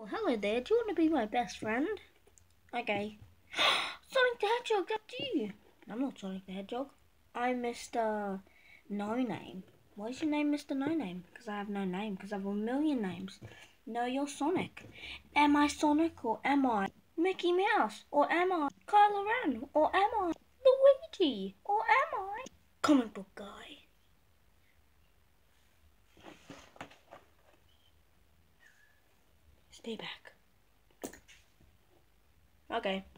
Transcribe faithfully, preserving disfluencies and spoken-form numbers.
Well, hello there. Do you want to be my best friend? Okay. Sonic the Hedgehog, that's you. I'm not Sonic the Hedgehog. I'm Mister No Name. Why is your name Mister No Name? Because I have no name. Because I have a million names. No, you're Sonic. Am I Sonic or am I Mickey Mouse? Or am I Kylo Ren? Or am I Luigi? Or am I comic book guy? Stay back. Okay.